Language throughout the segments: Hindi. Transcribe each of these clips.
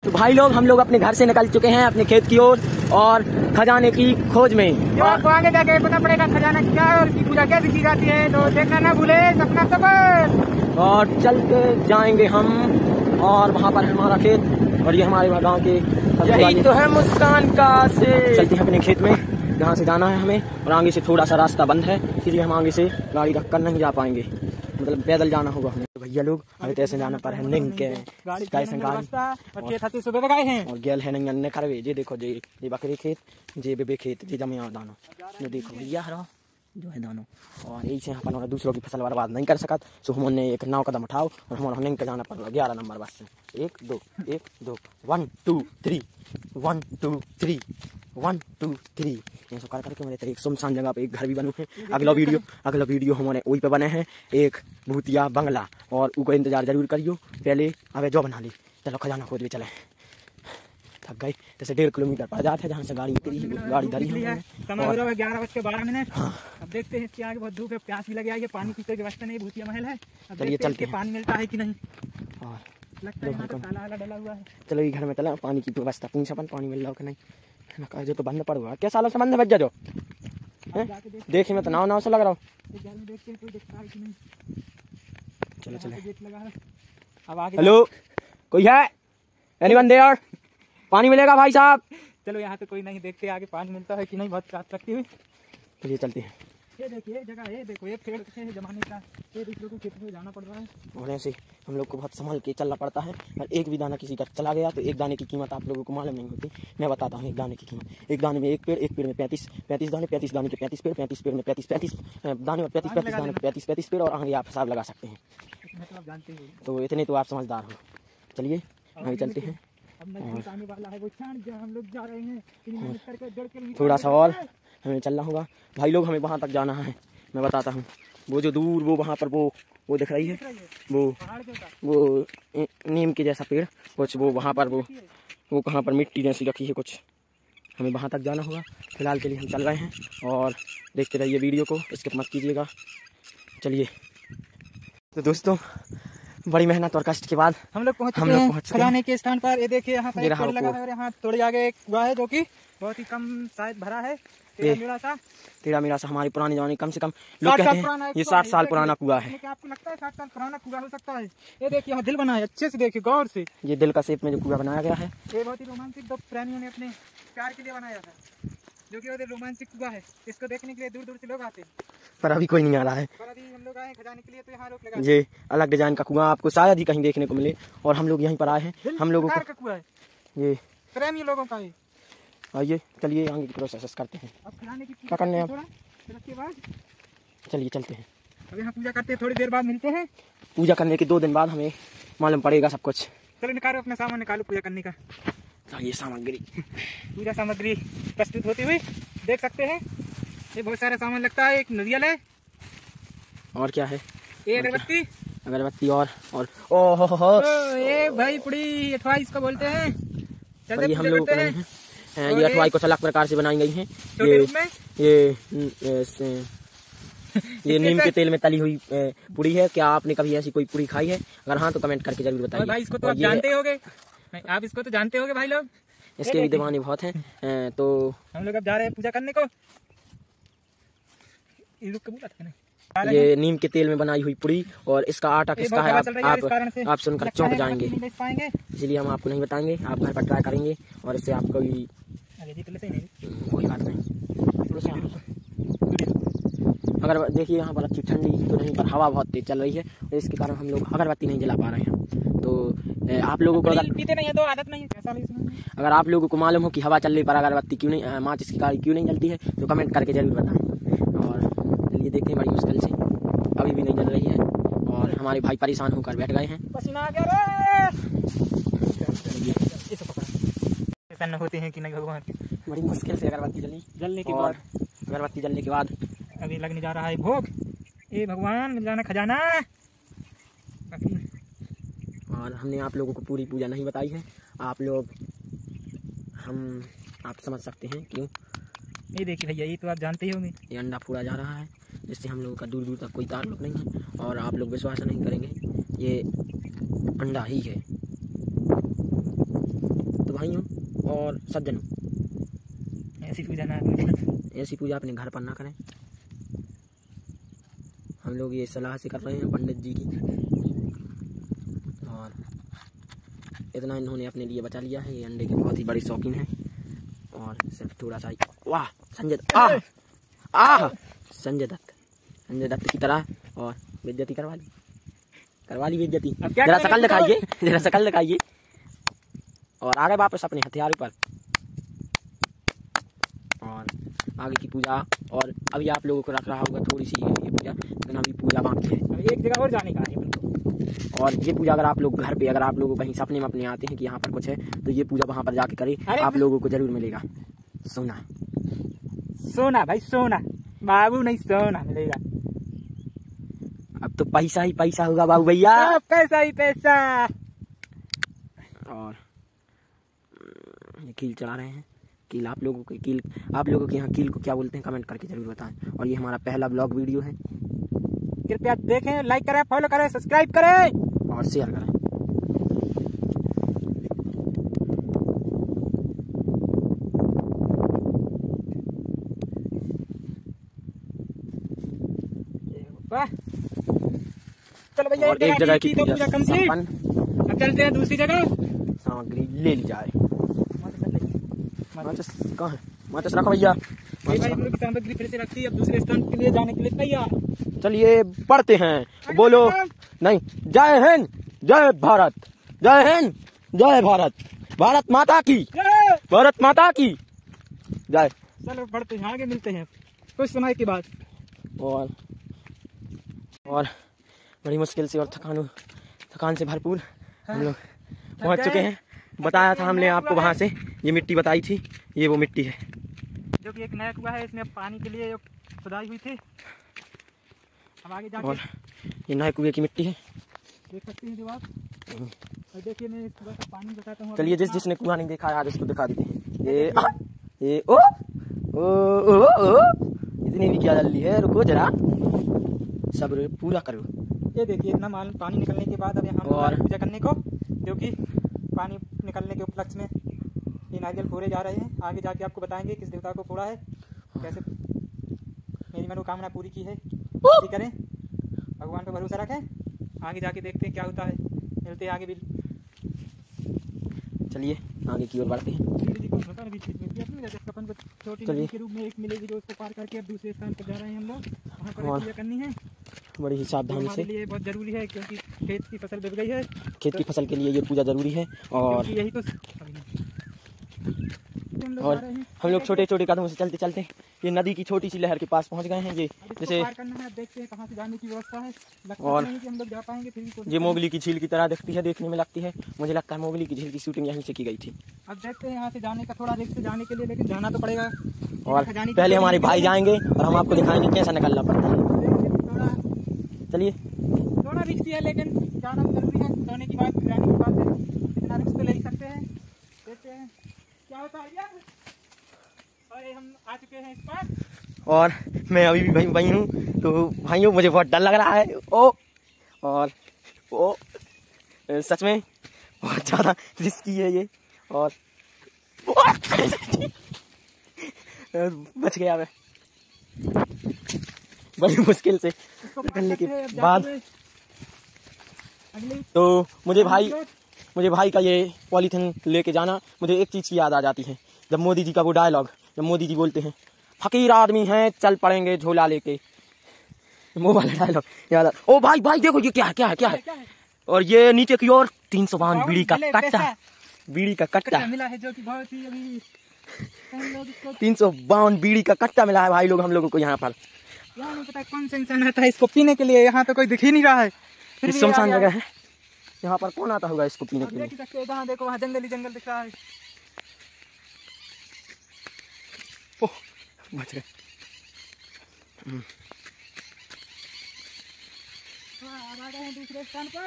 तो भाई लोग हम लोग अपने घर से निकल चुके हैं अपने खेत की ओर और खजाने की खोज में। आपको आगे जाके पता पड़ेगा खजाना क्या है और इसकी पूजा कैसे की जाती है, तो देखना ना भूले अपना सफर। और चलते जाएंगे हम और वहाँ पर है हमारा खेत और ये हमारे गाँव के यही तो है मुस्कान का से। चलते हैं अपने खेत में जहाँ से जाना है हमें और आगे से थोड़ा सा रास्ता बंद है इसलिए हम आगे से गाड़ी रख कर नहीं जा पाएंगे, मतलब पैदल जाना होगा हमें। तो भैया लोग हमें तैसे जाना पर है निंग के गाड़ी और सुबह गए हैं और गेल है नहीं खरवे ये देखो ये बकरी खेत ये बेबे खेत ये जमिया दानो ये देखो भैया हरा जो है दानो और यही से अपन दूसरों की फसल बर्बाद नहीं कर सका तो हमने एक 9 कदम उठाओ और हमारा निंग के जाना पड़ा 11 नंबर बस से 1 2 1 2 1 2 3 1 2 3 1 2 3 ऐसा कर करके मेरे एक सुनसान जगह पे एक घर भी बने हैं। अगला वीडियो हमारे वही पे बने हैं एक भूतिया बंगला और उसको इंतजार जरूर करियो। पहले अब जो बना ली चलो खजाना खोद भी चले थक गए जैसे 1.5 किलोमीटर पड़ जाते हैं जहाँ से गाड़ी धरी है। समय हो रहा है 11:12। अब देखते हैं इसके आगे बहुत धूप है, प्यास भी लगे आई है, पानी की कोई व्यवस्था नहीं, भूतिया महल है। चलिए चलते हैं पानी मिलता है कि नहीं और लगता है तो ताला डला हुआ है। चलो ये घर में चला पानी की व्यवस्था पूछ अपन पानी मिल रहा कि नहीं जो तो बंद पड़ हुआ क्या सालों से बंद है बच जो देखे मैं तो नाव से लग रहा हूँ। चलो चले हेलो कोई है एनीवन देयर पानी मिलेगा भाई साहब। चलो यहाँ तो कोई नहीं, देखते आगे पानी मिलता है कि नहीं, बहुत प्यास लगती हुई। चलिए चलते हैं। ये देखिए जगह है, देखो ये पेड़ है जमाने का, ये दूसरों को खेत में जाना पड़ रहा है और ऐसे हम लोग को बहुत संभल के चलना पड़ता है और एक भी दाना किसी का चला गया तो एक दाने की कीमत आप लोगों को मालूम नहीं होती। मैं बताता हूँ एक दाने की कीमत। एक दाने में एक पेड़ में 35 दाने, 35 दाने के 35 पेड़, 35 पेड़ में 35 दाने और 35 दाने 35 पेड़ और आगे आप हिसाब लगा सकते हैं। मतलब जानते हो तो इतने तो आप समझदार हो। चलिए आगे चलते हैं। आने वाला है वो चांद जहाँ हम लोग जा रहे हैं, थोड़ा सा और हमें चलना होगा भाई लोग, हमें वहाँ तक जाना है। मैं बताता हूँ वो जो दूर वो वहाँ पर वो दिख रही है वो नीम के जैसा पेड़ कुछ वो वहाँ पर वो कहाँ पर मिट्टी जैसी रखी है कुछ, हमें वहाँ तक जाना होगा। फिलहाल के लिए हम चल रहे हैं और देखते रहिए वीडियो को, स्किप मत कीजिएगा। चलिए तो दोस्तों बड़ी मेहनत और कष्ट के बाद हम लोग पहुँच खजाने के स्थान पर। ये देखिए यहाँ पर एक पेड़ लगा है और यहाँ थोड़ी आगे एक कुआं है जो कि बहुत ही कम शायद भरा है। तेरा मेरा सा हमारी पुरानी जमाने कम से कम लोग कहते हैं ये 60 साल पुराना कुआं है। आपको लगता है 60 साल पुराना कुआं हो सकता है? ये देखिए यहाँ दिल बना है, अच्छे से देखिए गौर से। ये दिल का शेप में जो कुआं बनाया गया है ये बहुत ही रोमांटिक दो प्रेमियों ने अपने प्यार के लिए बनाया था, जो कि बहुत रोमांटिक कुआं है। इसको देखने के लिए दूर दूर से लोग आते हैं पर अभी कोई नहीं आ रहा है। पर अभी हम लोग आए खजाने के लिए तो यहाँ रोक लगा। ये अलग डिजाइन का कुआं आपको शायद ही कहीं देखने को मिले और हम लोग यहीं पर आए हैं। हम लोगों का कुआं है, ये प्रेमी लोगों का है। आइए चलिए आगे की प्रोसेस करते हैं। अब खजाने की क्या करने हैं के बाद चलिए चलते हैं। अब यहाँ पूजा करते हैं, थोड़ी देर बाद मिलते हैं। पूजा करने के 2 दिन बाद हमें मालूम पड़ेगा सब कुछ। चलो निकालो अपना सामान, निकालो पूजा करने का। ये सामग्री पूजा सामग्री प्रस्तुत होती हुई देख सकते हैं। ये बहुत सारा सामान लगता है, एक नरियल है और क्या है, एक अगरबत्ती और ओहो ये भाई पुड़ी अथवा इसको बोलते हैं। ये हम लोग ये अठवाई कुछ अलग प्रकार से बनाई गई हैं। ये नीम के तेल में तली हुई पुड़ी है। क्या आपने कभी ऐसी कोई पुड़ी खाई है? अगर हाँ तो कमेंट करके जरूर बताइए। भाई इसको तो आप जानते होगे, आप इसको तो जानते होगे भाई लोग, इसके भी दीवाने बहुत हैं। तो हम लोग अब जा रहे हैं पूजा करने को। ये नीम के तेल में बनाई हुई पुड़ी और इसका आटा किसका है आप सुनकर चौंक जाएंगे, इसलिए हम आपको नहीं बताएंगे। आप घर पर ट्राई करेंगे और इससे आपको भी कोई बात नहीं। अगर देखिए यहाँ पर अच्छी ठंडी तो नहीं पर हवा बहुत तेज चल रही है और इसके कारण हम लोग अगरबत्ती नहीं जला पा रहे हैं। तो आप लोगों को पीते नहीं है तो आदत नहीं है। अगर आप लोगों को मालूम हो कि हवा चल रही पर अगरबत्ती क्यों नहीं माचिस की गाड़ी क्यों नहीं जलती है तो कमेंट करके जरूर बताएं। और चलिए देखते हैं, बड़ी मुश्किल से अभी भी नहीं जल रही है और हमारे भाई परेशान होकर बैठ गए हैं। पसीना आ गया रे। होते हैं कि नहीं भगवान, बड़ी मुश्किल से अगरबत्ती जलने के बाद अभी लगने जा रहा है भोग। ए भगवान मिल जाना खजाना। और हमने आप लोगों को पूरी पूजा नहीं बताई है, आप समझ सकते हैं क्यों। ये देखिए भैया, ये तो आप जानते ही होंगे, ये अंडा फोड़ा जा रहा है जिससे हम लोगों का दूर दूर तक कोई ताल्लुक नहीं है और आप लोग विश्वास नहीं करेंगे ये अंडा ही है। भाइयों और सज्जनों, ऐसी पूजा ना ऐसी पूजा अपने घर पर ना करें। हम लोग ये सलाह से कर रहे हैं पंडित जी की, और इतना इन्होंने अपने लिए बचा लिया है। ये अंडे के बहुत ही बड़े शौकीन हैं, और सिर्फ थोड़ा सा ही। वाह संजय संजय दत्त की तरह, और बेइज्जती करवा ली बेइज्जती। जरा शकल दिखाइए, जरा शकल दिखाइए, और आ गए वापस अपने हथियारों पर, और आगे की पूजा। और अभी आप लोगों को रख रहा होगा थोड़ी सी ये पूजा, लेकिन अभी पूजा बाकी है। एक जगह और जाने का है अपन को। और ये पूजा अगर आप लोग घर पे, अगर आप लोगों को कहीं सपने में अपने आते हैं कि यहाँ पर कुछ है, तो ये पूजा वहाँ पर जाके करें, आप लोगों को जरूर मिलेगा सोना। सोना भाई सोना, बाबू नहीं सोना मिलेगा। अब तो पैसा ही पैसा होगा बाबू भैया, पैसा ही पैसा। और ये कील चढ़ा रहे हैं। कील आप लोगों के यहाँ कील को क्या बोलते हैं कमेंट करके जरूर बताएं। और ये हमारा पहला ब्लॉग वीडियो है, कृपया देखें, लाइक करें, फॉलो करें, सब्सक्राइब करें और शेयर करें। वाह चलो भैया, और एक जगह की पूजा कंप्लीट। अब चलते हैं दूसरी जगह। सामग्री ले ली जाए। माचिस कहाँ है? माचिस रखो भैया। भाई हम लोग की सामग्री फिर से रखती है, अब दूसरे स्थान के लिए जाने के लिए तैयार। चलिए पढ़ते हैं, बोलो नहीं। जय हिंद, जय भारत, जय हिंद, जय भारत, भारत माता की, भारत माता की जय। चलो बढ़ते हैं, आगे मिलते हैं कुछ समय के बाद। और बड़ी मुश्किल से और थकान से भरपूर हम लोग पहुंच चुके हैं। बताया था हमने आपको, वहां से ये मिट्टी बताई थी, ये वो मिट्टी है जो कि एक नया कुआं है, इसमें पानी के लिए खुदाई हुई थी। हम आगे जाके, और ये नए कुएं की मिट्टी है, देख सकते हैं जो आप। और देखिए मैं थोड़ा सा पानी बताता हूँ। चलिए जिसने कुआं नहीं देखा है आज उसको दिखा देते हैं। ये ओ इतनी भी क्या जल्दी है, रुको जरा, सब्र पूरा करो। ये देखिए इतना पानी निकलने के बाद अब यहाँ और पूजा करने को, जो कि पानी निकलने के उपलक्ष्य में ये नारियल फोड़े जा रहे हैं। आगे जाके आपको बताएंगे किस देवता को फोड़ा है, कैसे मेरी मनोकामना पूरी की है। करें, भगवान पर भरोसा रखें, आगे जाके देखते हैं क्या होता है। मिलते हैं आगे भी। चलिए आगे की ओर बढ़ते हैं। छोटी नदी के रूप में एक मिलेगी जो उसको पार करके अब दूसरे स्थान पर जा रहे हैं हम लोग, वहाँ पर पूजा करनी है। बड़ी ही सावधानी से, लिए बहुत जरूरी है क्योंकि खेत की फसल डूब गई है। खेत की फसल के लिए ये पूजा जरूरी है। और यही तो हम लोग छोटे छोटे कदमों से चलते चलते ये नदी की छोटी सी लहर के पास पहुंच गए हैं। ये जैसे देखते हैं कहाँ से जाने की व्यवस्था है। और नहीं कि हम लोग जा पाएंगे, फिर भी ये मोगली की झील की तरह दिखती है, देखने में लगती है। मुझे लगता है मोगली की झील की शूटिंग यहीं से की गई थी। अब देखते हैं यहाँ से जाने का थोड़ा रिस्क जाने के लिए, लेकिन जाना तो पड़ेगा। और पहले हमारे भाई जाएंगे और हम आपको दिखाएंगे कैसा निकलना पड़ता है। चलिए थोड़ा रिस्क है, लेकिन जाना जरूरी है। सोने की बात, जाने की बात, इतना रिस्क तो ले ही सकते हैं। देखते हैं क्या होता है। और हम आ चुके हैं इस पार, और मैं अभी भी भाई हूँ, तो भाइयों मुझे बहुत डर लग रहा है। और सच में बहुत ज़्यादा रिस्की है ये। और बच गया मैं बड़ी मुश्किल से निकलने के बाद। तो मुझे भाई का ये पॉलीथिन लेके जाना, मुझे एक चीज़ की याद आ जाती है, जब मोदी जी का वो डायलॉग, जब मोदी जी बोलते हैं फकीर आदमी हैं चल पड़ेंगे झोला लेके, वो वाला डायलॉग याद आ। ओ भाई देखो ये क्या है। और ये नीचे की ओर 352 बीड़ी का कट्टा मिला है, जो कि बहुत ही अभी 352 बीड़ी का कट्टा मिला है भाई लोग हम लोगों को यहाँ पर। यहाँ नहीं पता कौन सा इंसान आता है इसको पीने के लिए, यहाँ तो कोई दिख ही नहीं रहा है। फिर सुनसान जगह है, यहाँ पर कौन आता होगा इसको पीने के लिए। देख सकते हो, जहाँ देखो वहाँ जंगल ही जंगल दिख रहा है। ओह बच गए। आ गए हैं दूसरे स्थान पर,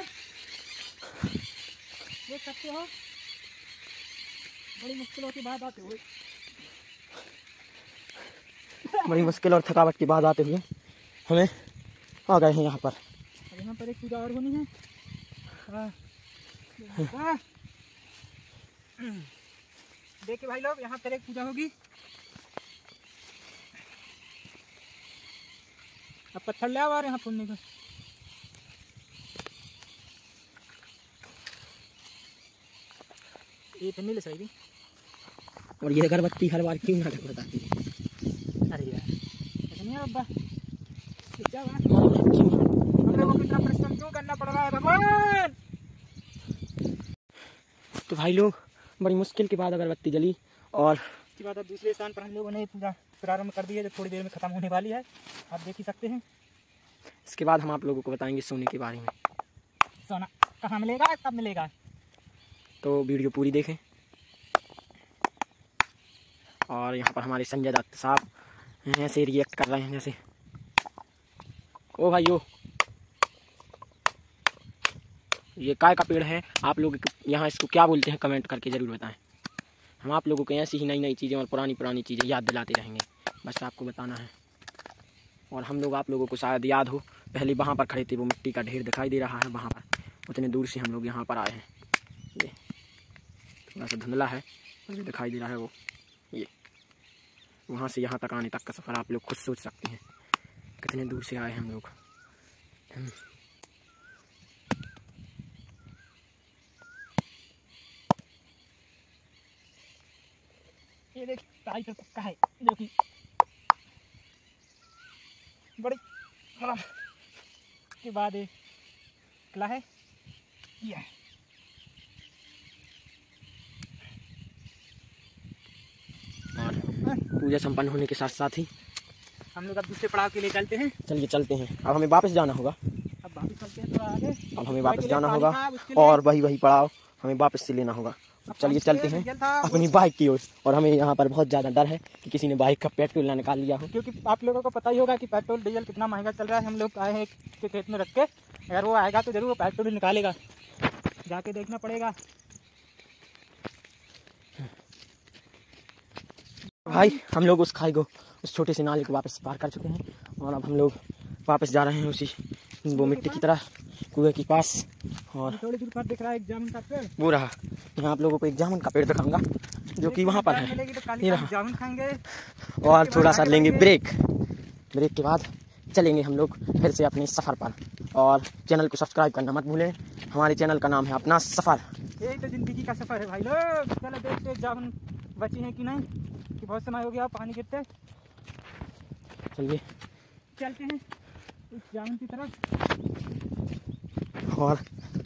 देख सकते हो। बड़ी मुश्किलों के बाद आते हुए, बड़ी मुश्किल और थकावट के बाद आते हुए हमें आ गए हैं यहाँ पर। यहाँ पर एक पूजा और होनी है। देखिए भाई लोग, यहाँ पर एक पूजा होगी। अब पत्थर ले आओ और यहाँ फूलने को। ये तो नहीं ले सकेगी। और ये अगरबत्ती हर बार क्यों नाटक बताती है? अरे यार ऐसा नहीं है अब्बा, क्या बात, हम लोगों को इतना परिश्रम क्यों करना पड़ रहा है भगवान। तो भाई लोग बड़ी मुश्किल के बाद अगरबत्ती जली और इसके बाद अब दूसरे स्थान पर हम लोगों ने पूजा प्रारंभ कर दी है, जो थोड़ी देर में खत्म होने वाली है, आप देख ही सकते हैं। इसके बाद हम आप लोगों को बताएंगे सोने के बारे में। सोना कहाँ मिलेगा, कब मिलेगा, तो वीडियो पूरी देखें। और यहाँ पर हमारे संजय दत्त साहब ऐसे रिएक्ट कर रहे हैं जैसे, ओ भाइयों ये काय का पेड़ है, आप लोग यहाँ इसको क्या बोलते हैं कमेंट करके ज़रूर बताएं। हम आप लोगों को ऐसी ही नई नई चीज़ें और पुरानी पुरानी चीज़ें याद दिलाते रहेंगे, बस आपको बताना है। और हम लोग आप लोगों को शायद याद हो, पहले वहाँ पर खड़े थे, वो मिट्टी का ढेर दिखाई दे रहा है वहाँ पर, उतने दूर से हम लोग यहाँ पर आए हैं। ये थोड़ा सा धुंधला है और जो दिखाई दे रहा है वो ये, वहाँ से यहाँ तक आने तक का सफ़र आप लोग खुद सोच सकते हैं कितने दूर से आए हम लोग। ये देख टाई पर पक्का है, जो कि बड़ी खराब के बाद ये निकला है। ये और पूजा संपन्न होने के साथ साथ ही हम लोग अब दूसरे पड़ाव के लिए चलते हैं। चलिए चलते हैं। अब हमें वापस जाना होगा, अब वापस चलते हैं थोड़ा आगे। अब हमें वापस जाना होगा और वही पड़ाव हमें वापस से लेना होगा। चलिए चलते हैं अपनी बाइक की ओर। और हमें यहाँ पर बहुत ज़्यादा डर है कि किसी ने बाइक का पेट्रोल ना निकाल लिया हो, क्योंकि आप लोगों को पता ही होगा कि पेट्रोल डीजल कितना महंगा चल रहा है। हम लोग आए हैं के खेत में रख के, अगर वो आएगा तो जरूर वो पेट्रोल निकालेगा, जाके देखना पड़ेगा। भाई हम लोग उस खाई को, उस छोटे से नाले को वापस पार कर चुके हैं और अब हम लोग वापस जा रहे हैं उसी वो मिट्टी की तरह कुएं के पास। और थोड़ी दूर पर दिख रहा है एक जामुन का पेड़, वो रहा, यहाँ आप लोगों को एक जामुन का पेड़ दिखाऊंगा जो कि वहाँ पर है। ये रहा जामुन खाएंगे और थोड़ा सा लेंगे ब्रेक, ब्रेक के बाद चलेंगे हम लोग फिर से अपने सफ़र पर। और चैनल को सब्सक्राइब करना मत भूलें, हमारे चैनल का नाम है अपना सफ़र। यही तो ज़िंदगी का सफ़र है भाई लोग। चलो देखते जामुन बची हैं कि नहीं, कि बहुत समय हो गया पानी गिरते। चलिए चलते हैं इस जामुन की तरफ और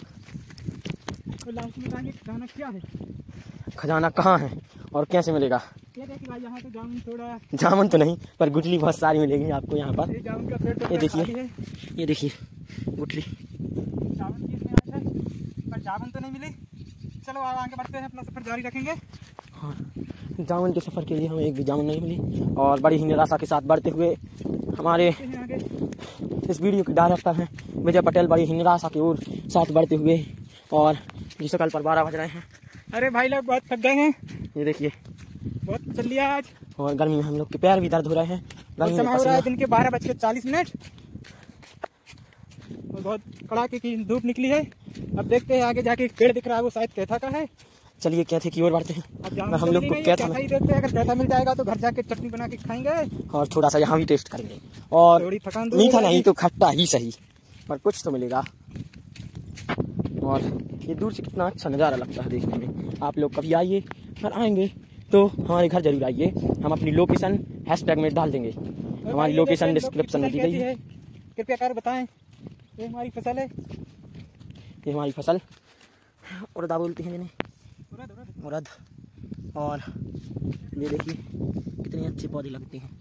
तो लास्ट में जाएंगे खजाना क्या है, खजाना कहाँ है और कैसे मिलेगा। ये देखिए भाई यहाँ तो जामुन थोड़ा, जामुन तो नहीं पर गुठली बहुत सारी मिलेगी आपको यहाँ पर। ये जामुन का पेड़ तो ये देखिए, खाली है। ये देखिए गुठली, जामुन की इसमें आस है पर जामुन तो नहीं मिली। चलो अब आगे बढ़ते हैं, अपना सफ़र जारी रखेंगे। हाँ जामुन के सफ़र के लिए हमें एक भी जामुन नहीं मिली और बड़ी ही निराशा के साथ बढ़ते हुए हमारे इस वीडियो के डायरेक्टर हैं विजय पटेल बड़ी ही निराशा की ओर साथ बढ़ते हुए। और जिस कल पर 12 बज रहे हैं। अरे भाई लोग बहुत थक गए हैं, ये देखिए बहुत चल लिया आज, और गर्मी में हम लोग के पैर भी दर्द हो रहे हैं। गर्मी समय में हो रहा है पसीना, दिन के 12:40 और बहुत कड़ाके की धूप निकली है। अब देखते हैं आगे जाके एक पेड़ दिख रहा है, वो शायद कैथा का है। चलिए कैथे की ओर बढ़ते हैं। अब हम लोग को कैथा में ही देखते हैं, अगर कैथा मिल जाएगा तो घर जाके चटनी बना के खाएंगे और थोड़ा सा यहाँ भी टेस्ट करेंगे। और थोड़ी थकान दूर मीठा हो नहीं तो खट्टा ही सही, पर कुछ तो मिलेगा। और ये दूर से कितना अच्छा नज़ारा लगता है देखने में। आप लोग कभी आइए, अगर आएंगे तो हमारे घर जरूर आइए। हम अपनी लोकेशन हैशटैग में डाल देंगे, हमारी लोकेशन डिस्क्रिप्शन में दी गई है। कृपया कर बताएं, ये हमारी फसल है, ये हमारी फसल उड़दा बोलती हैं जिन्हें, उड़द। और ये देखिए कितने अच्छे पौधे लगते हैं।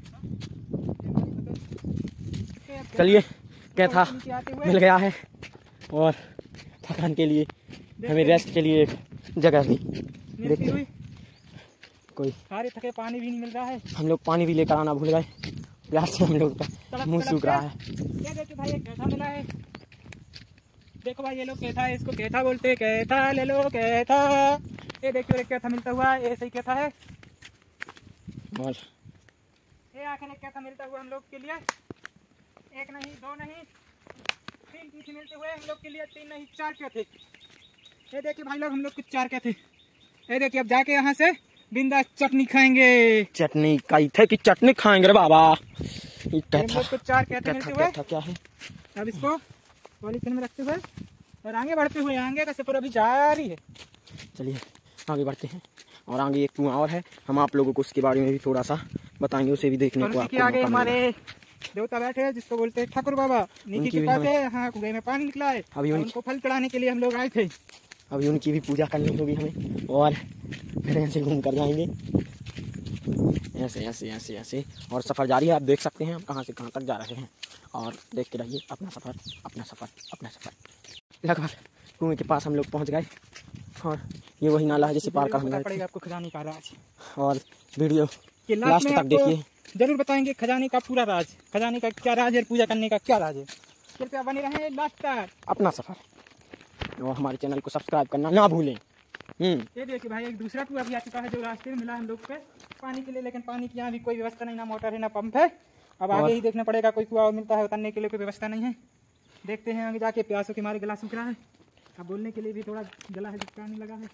चलिए कैथा मिल गया है और थकान के लिए हमें रेस्ट के लिए एक जगह दी। देखते हैं कोई, सारे थके पानी भी नहीं मिल रहा है। हम लोग पानी भी लेकर आना भूल गए, प्यास से हम लोग का मुंह सूख रहा है। ये देखो भाई, एक कैथा मिला है। देखो भाई ये लोग कैथा है, इसको कैथा बोलते हैं। कैथा ले लो कैथा। ये देखो एक कैथा मिलता हुआ है, ये सही कैथा है। और ये आखिर एक कैथा मिलता हुआ हम लोग के लिए, एक नहीं दो नहीं 3 पीछे मिलते हुए हम लोग के लिए, 3 नहीं 4 कैथे। ये देखिए भाई लोग हम लोग कुछ 4 कैथे। ये देखिए अब जाके यहाँ से बिंदास चटनी खाएंगे। चटनी कही थे कि चटनी खाएंगे रे बाबा। ये हम लोग को चार कहते मिलते हुए क्या है? अब इसको पॉलीथिन में रखते हुए और आगे बढ़ते हुए, आगे का सफर अभी जारी है। चलिए आगे बढ़ते हैं। और आगे एक कुआं और है, हम आप लोगों को उसके बारे में भी थोड़ा सा बताएंगे, उसे भी देखने को आपको आगे हमारे देवता बैठे हैं जिसको बोलते हैं ठाकुर बाबा। नीचे के पास है, हाँ कुएं में पानी निकला है। अभी उनको फल चढ़ाने के लिए हम लोग आए थे। अभी उनकी भी पूजा करनी होगी हमें, और फिर ऐसे घूम कर जाएंगे, ऐसे ऐसे ऐसे ऐसे। और सफ़र जारी है, आप देख सकते हैं हम कहाँ से कहाँ तक जा रहे हैं। और देखते रहिए अपना सफ़र अपना सफ़र अपना सफ़र। लगभग कुएं के पास हम लोग पहुँच गए, और ये वही नाला है जिसे पार कर हम गए थे। आपको खजाने का राज, और वीडियो लास्ट तक देखिए, जरूर बताएंगे खजाने का पूरा राज, खजाने का क्या राज है, पूजा करने का क्या राज है। कृपया बने रहें लास्ट तक। अपना सफ़र, और हमारे चैनल को सब्सक्राइब करना ना भूलें। ये देखिए भाई, एक दूसरा कुआं भी आ चुका है जो रास्ते में मिला हम लोग पे पानी के लिए, लेकिन पानी की यहाँ भी कोई व्यवस्था नहीं, ना मोटर है ना पंप है। अब आगे ही देखना पड़ेगा, कोई कुआं मिलता है उतरने के लिए कोई व्यवस्था नहीं है। देखते हैं आगे जाके, प्यासों के मारे गला सूख रहा है, अब बोलने के लिए भी थोड़ा गला है, जिसका नहीं लगा है।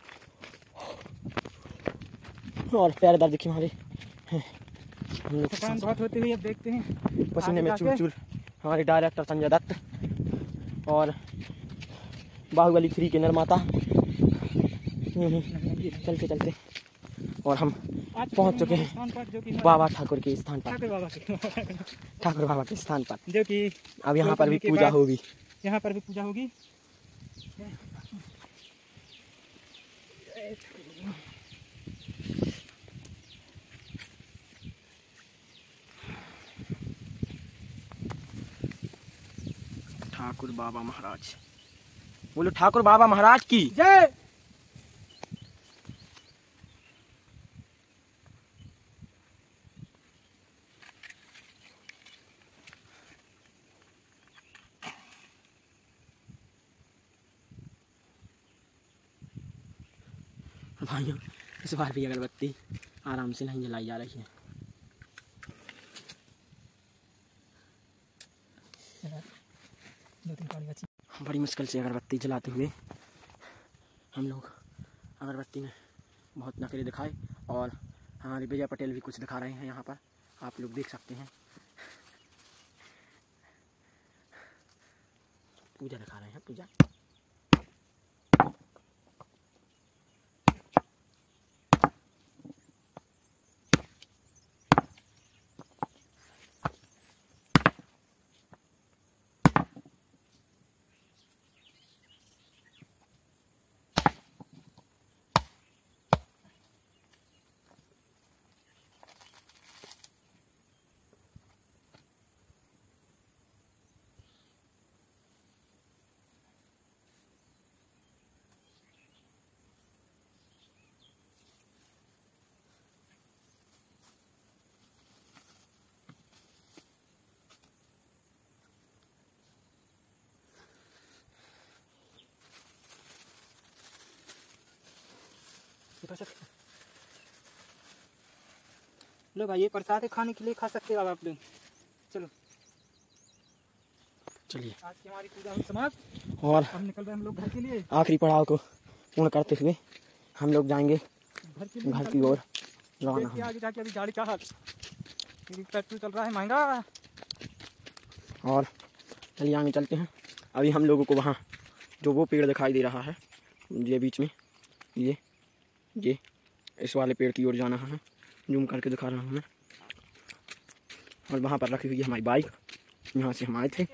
और पैर दर्द देखिए हमारे, हम लोग थकान बहुत होती हुई। अब देखते हैं पसीने में चूर चूर। हमारे डायरेक्टर संजय दत्त और बाहुबली 3 के निर्माता चलते चलते, और हम पहुंच चुके हैं बाबा ठाकुर के स्थान पर, ठाकुर बाबा के स्थान पर, जो कि अब यहाँ पर भी पूजा होगी। यहाँ पर भी पूजा होगी। ठाकुर बाबा महाराज, बोलो ठाकुर बाबा महाराज की जय। भाइयों, इस बार भी अगरबत्ती आराम से नहीं जलाई जा रही है। बड़ी मुश्किल से अगरबत्ती जलाते हुए हम लोग अगरबत्ती में बहुत नखरे दिखाए, और हमारे विजय पटेल भी कुछ दिखा रहे हैं यहाँ पर, आप लोग देख सकते हैं। पूजा दिखा रहे हैं, पूजा। लो भाई, ये प्रसाद है, खाने के लिए खा सकते हो आप लोग। चलो चलिए, आज की हमारी पूजा हुई समाप्त, और हम निकल रहे हैं हम लोग घर के लिए। आखिरी पड़ाव को पूर्ण करते हुए हम लोग जाएंगे घर की ओर रवाना। आगे जाके अभी गाड़ी का हाल, पेट्रोल चल रहा है महंगा। और चलिए आगे चलते हैं। अभी हम लोगों को वहाँ जो वो पेड़ दिखाई दे रहा है, ये बीच में, ये इस वाले पेड़ की ओर जाना है, जूम करके दिखा रहा हूँ मैं। और वहाँ पर रखी हुई है हमारी बाइक, यहाँ से हम आए थे।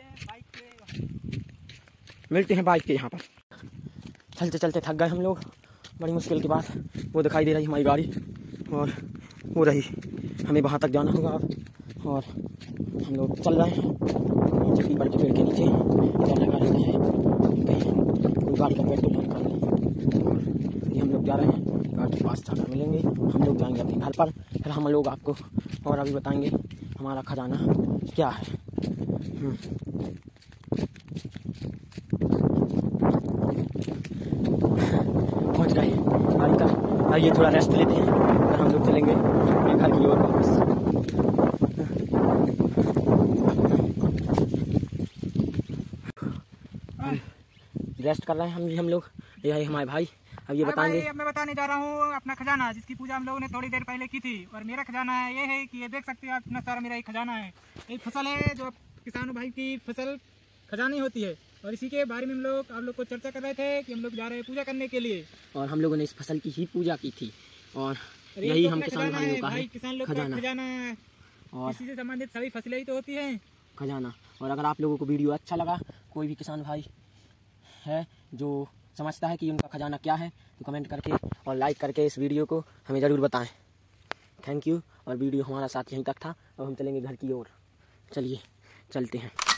मिलते हैं बाइक के यहाँ पर। चलते चलते थक गए हम लोग, बड़ी मुश्किल के बाद वो दिखाई दे रही हमारी गाड़ी, और वो रही, हमें वहाँ तक जाना होगा अब। और हम लोग चल रहे हैं चक्की पर के पेड़ के नीचे, इधर लगा रहता है कहीं कोई गाड़ी का पेट्रोल भर कर ले। और ये हम लोग जा रहे हैं, गाड़ी के पास जाकर मिलेंगे, हम लोग जाएंगे अपने घर पर, फिर हम लोग आपको और अभी बताएंगे हमारा खजाना क्या है। पहुँच गए गाड़ी तक, आइए थोड़ा रेस्ट लेते हैं, फिर हम लोग चलेंगे अपने घर की ओर वापस। रेस्ट कर रहे हैं हम लोग। यह है हमारे भाई अब ये बताएंगे। अब मैं बताने जा रहा हूँ अपना खजाना, जिसकी पूजा हम लोगों ने थोड़ी देर पहले की थी। और मेरा खजाना ये है कि ये देख सकते हैं आप, इतना सारा मेरा एक खजाना है। एक फसल है जो किसानों भाई की फसल खजानी होती है, और इसी के बारे में हम लोग आप लोग को चर्चा कर रहे थे कि हम लोग जा रहे हैं पूजा करने के लिए। और हम लोगों ने इस फसल की ही पूजा की थी, और यही हम किसान भाइयों का है किसान लोग का खजाना है, और इसी से संबंधित सभी फसलें ही तो होती हैं खजाना। और अगर आप लोगों को वीडियो अच्छा लगा, कोई भी किसान भाई है जो समझता है कि उनका खजाना क्या है, तो कमेंट करके और लाइक करके इस वीडियो को हमें ज़रूर बताएं। Thank you. और वीडियो हमारा साथ यहीं तक था। अब हम चलेंगे घर की ओर। चलिए चलते हैं।